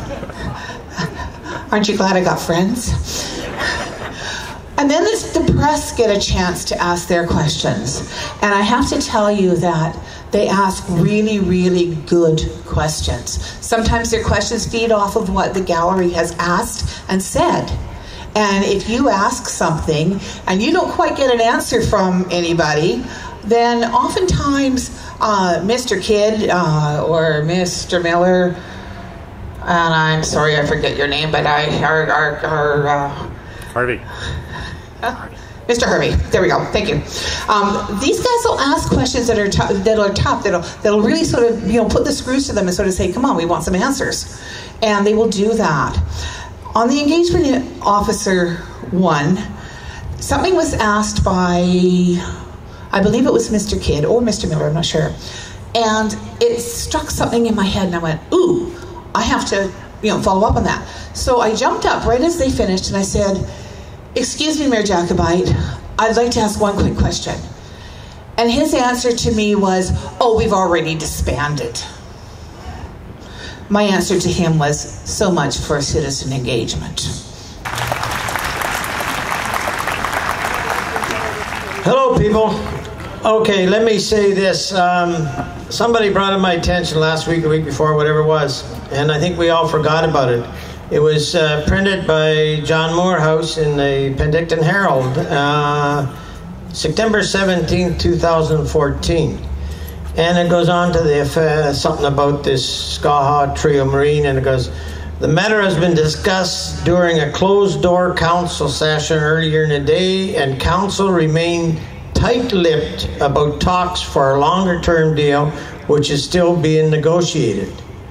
Aren't you glad I got friends? And then this, the press get a chance to ask their questions. And I have to tell you that they ask really, really good questions. Sometimes their questions feed off of what the gallery has asked and said. And if you ask something and you don't quite get an answer from anybody, then oftentimes uh, Mister Kidd uh, or Mister Miller, and I'm sorry I forget your name, but I are, are, are uh, Harvey. Huh? Mister Harvey, there we go. Thank you. Um, these guys will ask questions that are t- that are tough. That'll that'll really sort of you know put the screws to them and sort of say, "Come on, we want some answers," and they will do that. On the engagement officer one, something was asked by, I believe it was Mister Kidd or Mister Miller. I'm not sure, and it struck something in my head, and I went, "Ooh, I have to you know follow up on that." So I jumped up right as they finished, and I said, "Excuse me, Mayor Jacobite, I'd like to ask one quick question." And his answer to me was, "Oh, we've already disbanded." My answer to him was, "So much for citizen engagement." Hello, people. Okay, let me say this. Um, somebody brought it to my attention last week, the week before, whatever it was, and I think we all forgot about it. It was uh, printed by John Morehouse in the Penticton Herald, uh, September seventeenth, two thousand fourteen. And it goes on to the uh, something about this Skaha Trio Marine, and it goes, "The matter has been discussed during a closed-door council session earlier in the day, and council remained tight-lipped about talks for a longer-term deal, which is still being negotiated."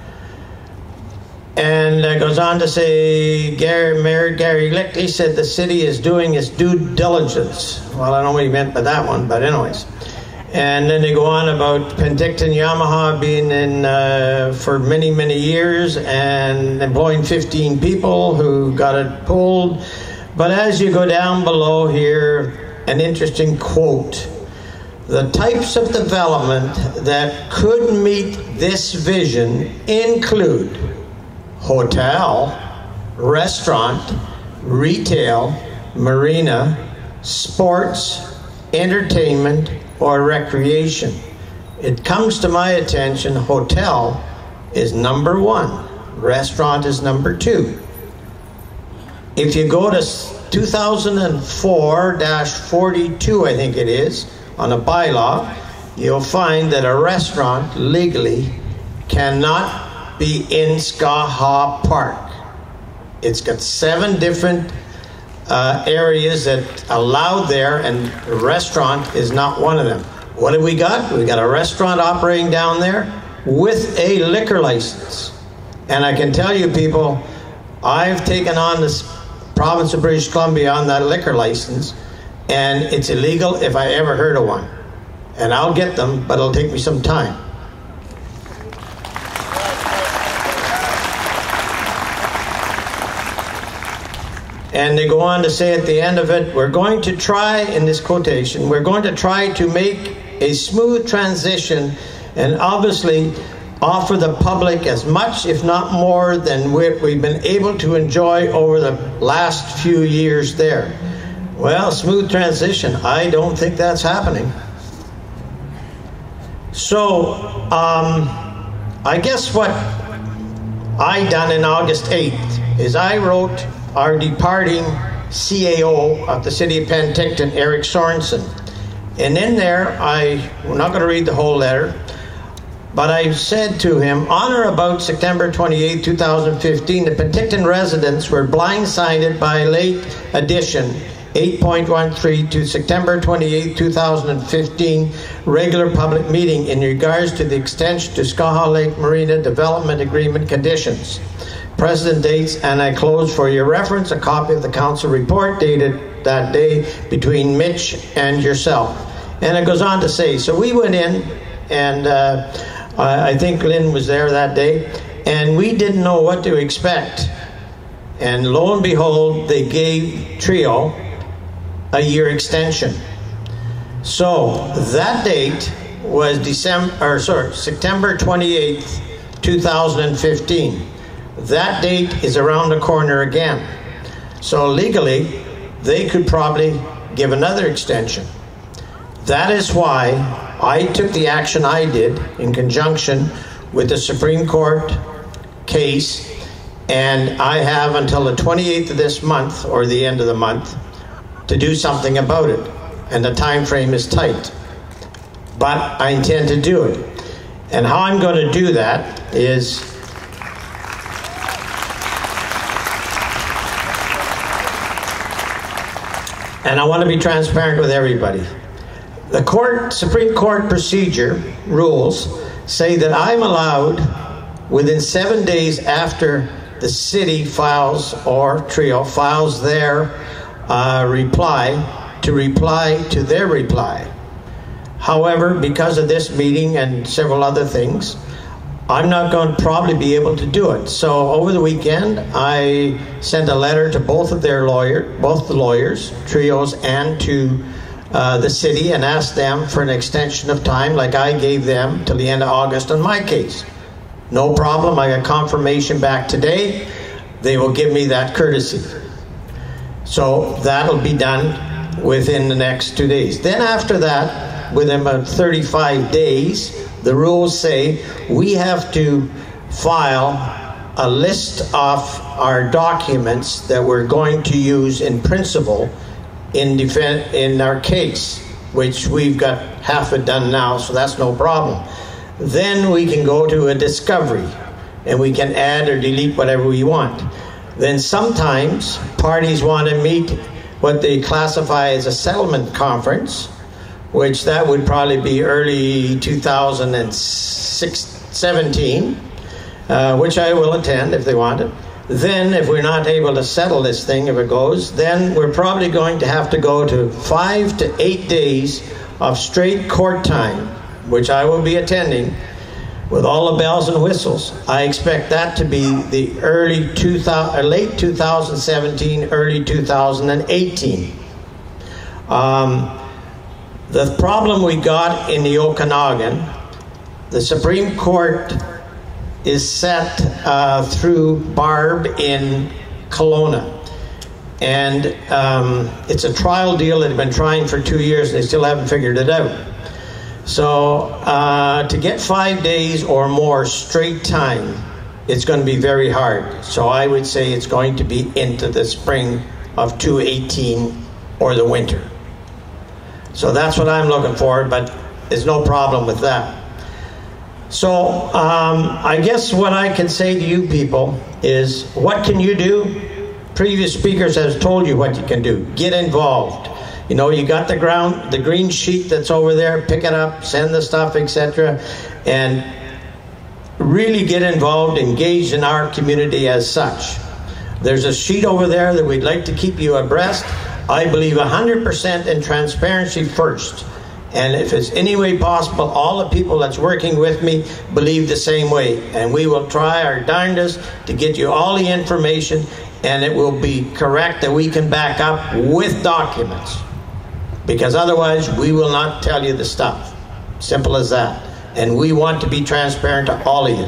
And it goes on to say, Gary, Mayor Gary Lickley said the city is doing its due diligence. Well, I don't know what he meant by that one, but anyways. And then they go on about Penticton Yamaha being in uh, for many, many years and employing fifteen people who got it pulled. But as you go down below here, an interesting quote. "The types of development that could meet this vision include hotel, restaurant, retail, marina, sports, entertainment, or recreation. It comes to my attention, hotel is number one, restaurant is number two. If you go to two thousand four dash forty-two, I think it is, on a bylaw, you'll find that a restaurant legally cannot be in Skaha Park. It's got seven different uh, areas that allowed there, and the restaurant is not one of them. What have we got? We got a restaurant operating down there with a liquor license. And I can tell you people, I've taken on this province of British Columbia on that liquor license, and it's illegal if I ever heard of one. And I'll get them, but it'll take me some time. And they go on to say at the end of it, we're going to try, in this quotation, we're going to try to make a smooth transition and obviously offer the public as much, if not more, than we've been able to enjoy over the last few years there. Well, smooth transition, I don't think that's happening. So, um, I guess what I done in August eighth is I wrote our departing C A O of the City of Penticton, Eric Sorensen. And in there, I, we're not going to read the whole letter, But I said to him, on or about September twenty-eighth, two thousand fifteen, the Penticton residents were blindsided by a late addition, eight point one three, to September twenty-eighth, two thousand fifteen regular public meeting in regards to the extension to Skaha Lake Marina Development Agreement conditions. President dates, and I close for your reference a copy of the council report dated that day between Mitch and yourself. And it goes on to say, so we went in, and uh, I think Lynn was there that day, and we didn't know what to expect. And lo and behold, they gave Trio a year extension. So that date was December, or sorry, September twenty-eighth, two thousand fifteen. That date is around the corner again. So legally, they could probably give another extension. That is why I took the action I did in conjunction with the Supreme Court case, and I have until the twenty-eighth of this month, or the end of the month, to do something about it. And the time frame is tight. But I intend to do it. And how I'm going to do that is, and I want to be transparent with everybody. The court, Supreme Court procedure rules say that I'm allowed within seven days after the city files, or Trio files their uh, reply, to reply to their reply. However, because of this meeting and several other things, I'm not going to probably be able to do it. So over the weekend, I sent a letter to both of their lawyer, both the lawyers, Trios, and to uh, the city, and asked them for an extension of time like I gave them till the end of August on my case. No problem. I got confirmation back today. They will give me that courtesy. So that'll be done within the next two days. Then after that, within about thirty-five days, the rules say we have to file a list of our documents that we're going to use in principle in defense in our case, which we've got half it done now, so that's no problem. Then we can go to a discovery, and we can add or delete whatever we want. Then sometimes parties want to meet what they classify as a settlement conference, which that would probably be early two thousand seventeen, uh, which I will attend if they want it. Then if we're not able to settle this thing, if it goes, then we're probably going to have to go to five to eight days of straight court time, which I will be attending with all the bells and whistles. I expect that to be the early two thousand, late two thousand seventeen, early two thousand eighteen. Um, the problem we got in the Okanagan, the Supreme Court is set uh, through Barb in Kelowna. And um, it's a trial deal that they've been trying for two years and they still haven't figured it out. So uh, to get five days or more straight time, it's going to be very hard. So I would say it's going to be into the spring of two eighteen or the winter. So that's what I'm looking for, but there's no problem with that. So um, I guess what I can say to you people is, what can you do? Previous speakers have told you what you can do. Get involved. You know, you got the ground, the green sheet that's over there, pick it up, send the stuff, et cetera, and really get involved, engaged in our community as such. There's a sheet over there that we'd like to keep you abreast. I believe one hundred percent in transparency first. And if it's any way possible, all the people that's working with me believe the same way. And we will try our darndest to get you all the information, and it will be correct that we can back up with documents. Because otherwise, we will not tell you the stuff. Simple as that. And we want to be transparent to all of you.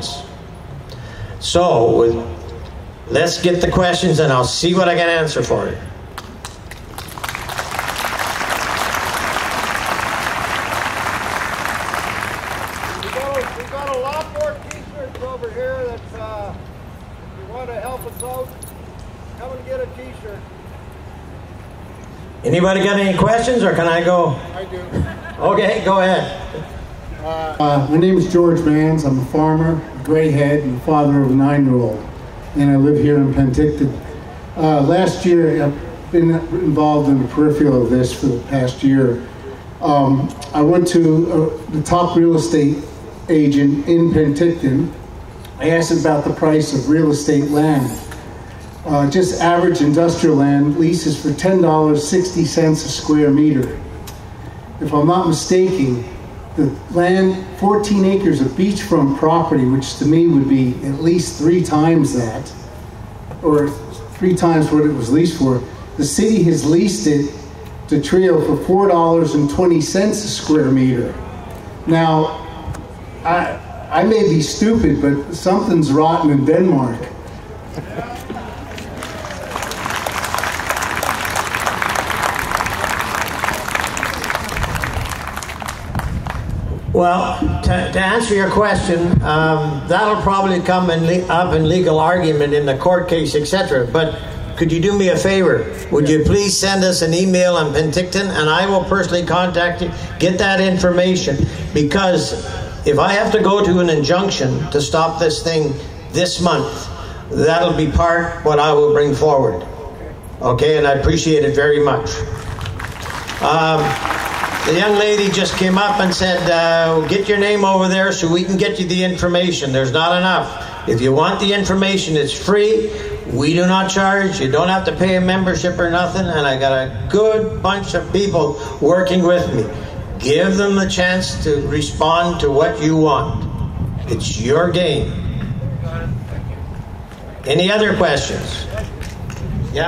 So, let's get the questions, and I'll see what I can answer for you. We've got a lot more t-shirts over here that's, uh, if you want to help us out, come and get a t-shirt. Anybody got any questions, or can I go? I do. Okay, go ahead. Uh, my name is George Mans. I'm a farmer, a gray head, and the father of a nine-year-old. And I live here in Penticton. Uh, last year, I've been involved in the peripheral of this for the past year. Um, I went to uh, the top real estate agent in Penticton. I asked about the price of real estate land. Uh, just average industrial land leases for ten dollars and sixty cents a square meter. If I'm not mistaken, the land, fourteen acres of beachfront property, which to me would be at least three times that, or three times what it was leased for, the city has leased it to Trio for four dollars and twenty cents a square meter. Now, I, I may be stupid, but something's rotten in Denmark. Well, to, to answer your question, um, that'll probably come in up in legal argument in the court case, et cetera. But could you do me a favor? Would you please send us an email on Penticton, and I will personally contact you, get that information, because if I have to go to an injunction to stop this thing this month, that'll be part what I will bring forward. Okay, and I appreciate it very much. Um, The young lady just came up and said, uh, get your name over there so we can get you the information. There's not enough. If you want the information, it's free. We do not charge. You don't have to pay a membership or nothing. And I got a good bunch of people working with me. Give them the chance to respond to what you want. It's your game. Any other questions? Yeah?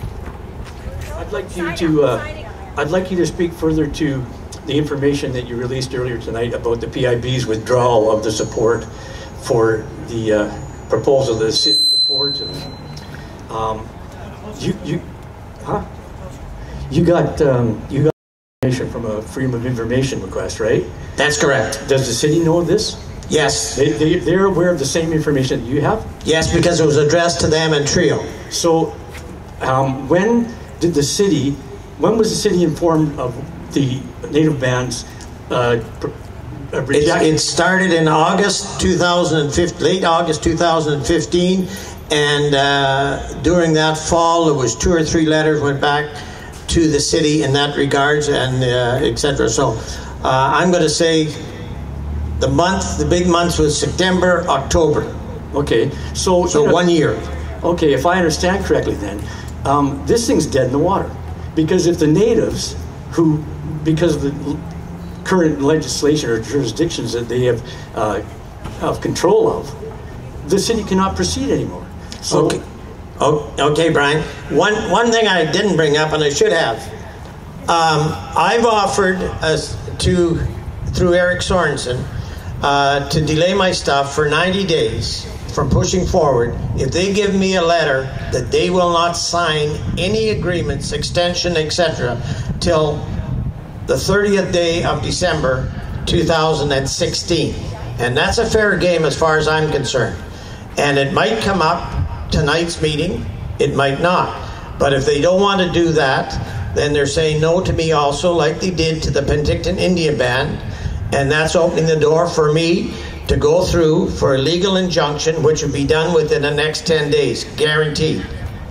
I'd like you to... Uh, I'd like you to speak further to the information that you released earlier tonight about the P I B's withdrawal of the support for the uh, proposal that the city put forward to them. Um, you, you, huh? You got um, you got information from a Freedom of Information request, right? That's correct. Does the city know this? Yes. They, they, they're aware of the same information that you have? Yes, because it was addressed to them and Trio. So, um, when did the city? When was the city informed of the Native Band's uh, uh, rejection? It, it started in August two thousand fifteen, late August two thousand fifteen, and uh, during that fall, there was two or three letters went back to the city in that regards, and uh, et cetera. So, uh, I'm going to say the month, the big months was September, October. Okay, so so you know, one year. Okay, if I understand correctly, then um, this thing's dead in the water. Because if the natives, who, because of the current legislation or jurisdictions that they have, uh, have control of, the city cannot proceed anymore. So, okay, oh, okay, Brian. One one thing I didn't bring up, and I should have. Um, I've offered us to, through Eric Sorensen, uh, to delay my stuff for ninety days. From pushing forward, if they give me a letter that they will not sign any agreements, extension, et cetera, till the thirtieth day of December two thousand sixteen. And that's a fair game as far as I'm concerned. And it might come up tonight's meeting, it might not. But if they don't want to do that, then they're saying no to me also, like they did to the Penticton Indian Band. And that's opening the door for me to go through for a legal injunction, which will be done within the next ten days, guaranteed.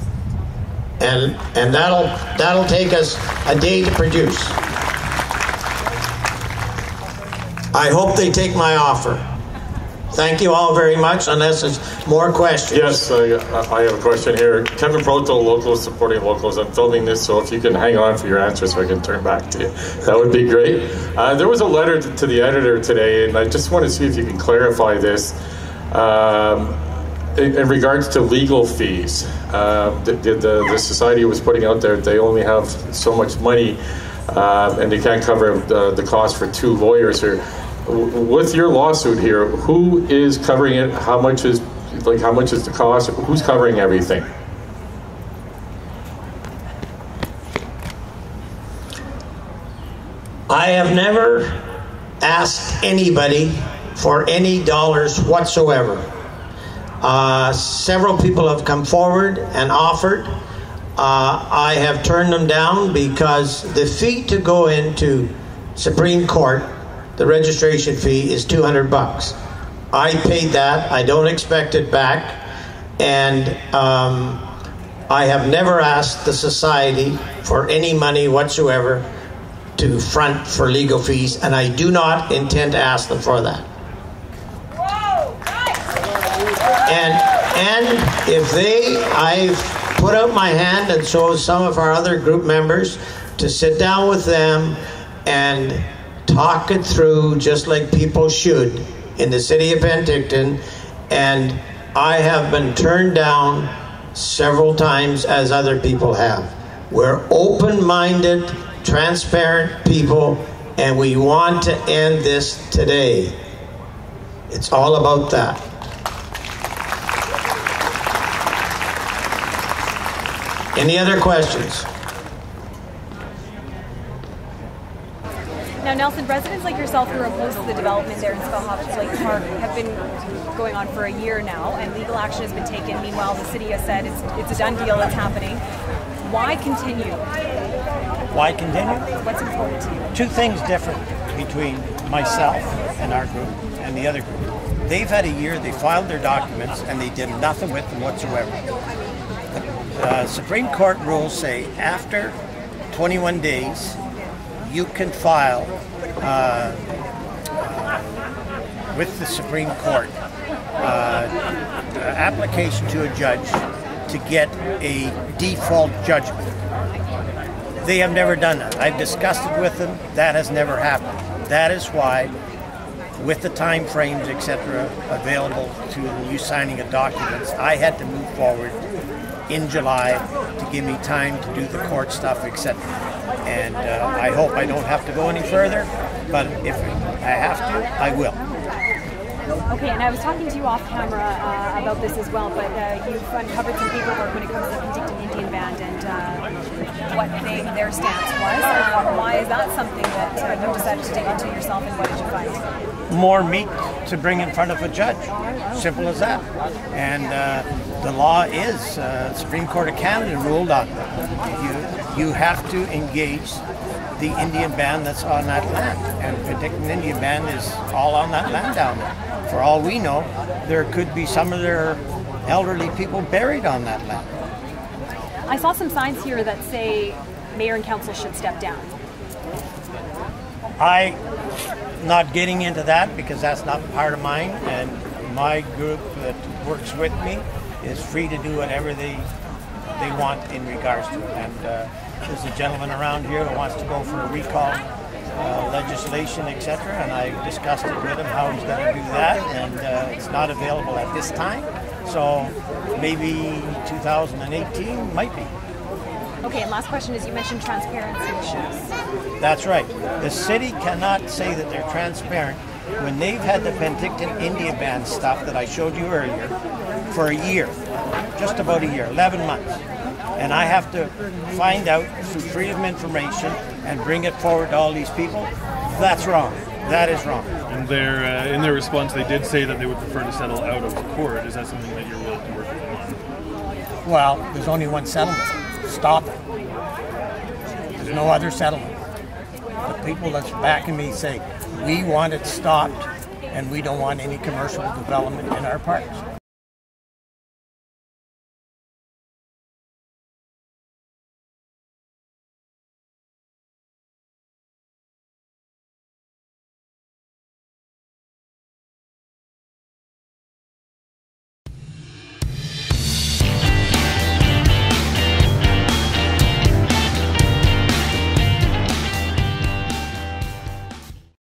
And and that'll that'll take us a day to produce. I hope they take my offer. Thank you all very much, unless there's more questions. Yes, uh, I have a question here. Kevin Proto, Locals Supporting Locals. I'm filming this, so if you can hang on for your answer so I can turn back to you, that would be great. Uh, there was a letter to, to the editor today, and I just want to see if you can clarify this. Um, in, in regards to legal fees, uh, the, the, the society was putting out there they only have so much money, uh, and they can't cover the, the cost for two lawyers here. With your lawsuit here, who is covering it? How much is, like, how much is the cost? Who's covering everything? I have never asked anybody for any dollars whatsoever. Uh, several people have come forward and offered. Uh, I have turned them down because the fee to go into Supreme Court the registration fee is two hundred bucks. I paid that. I don't expect it back. And um, I have never asked the society for any money whatsoever to front for legal fees, and I do not intend to ask them for that. And, and if they, I've put out my hand, and so some of our other group members, to sit down with them and talk it through just like people should in the city of Penticton, and I have been turned down several times, as other people have. We're open-minded, transparent people, and we want to end this today. It's all about that. Any other questions? Now, Nelson, residents like yourself who are opposed to the development there in Skaha Lake Park have been going on for a year now, and legal action has been taken. Meanwhile, the city has said it's, it's a done deal, it's happening. Why continue? Why continue? What's important to you? Two things different between myself and our group and the other group. They've had a year, they filed their documents, and they did nothing with them whatsoever. The uh, Supreme Court rules say after twenty-one days, you can file uh, with the Supreme Court uh, application to a judge to get a default judgment. They have never done that. I've discussed it with them. That has never happened. That is why, with the time frames, et cetera, available to you signing a document, I had to move forward in July to give me time to do the court stuff, et cetera. And uh, I hope I don't have to go any further, but if I have to, I will. Okay, and I was talking to you off camera uh, about this as well, but uh, you've uncovered some paperwork when it comes to the Penticton Indian Band and uh, what they, their stance was. Uh, why is that something that uh, you decided to dig into yourself, and what did you find? More meat to bring in front of a judge. Simple as that. And uh, the law is, uh, Supreme Court of Canada ruled on you, you have to engage the Indian band that's on that land. And Penticton Indian Band is all on that land down there. For all we know, there could be some of their elderly people buried on that land. I saw some signs here that say mayor and council should step down. I not getting into that because that's not part of mine, and my group that works with me is free to do whatever they they want in regards to it. And uh, there's a gentleman around here that wants to go for a recall uh, legislation, et cetera. And I discussed it with him how he's going to do that, and uh, it's not available at this time. So maybe two thousand eighteen might be. Okay, and last question is, you mentioned transparency issues. That's right. The city cannot say that they're transparent when they've had the Penticton Indian Band stuff that I showed you earlier for a year, just about a year, eleven months. And I have to find out through freedom of information and bring it forward to all these people. That's wrong. That is wrong. And their, uh, in their response, they did say that they would prefer to settle out of court. Is that something that you're willing to work with them on? Well, there's only one settlement. Stop it. There's no other settlement. The people that's backing me say, we want it stopped and we don't want any commercial development in our parks.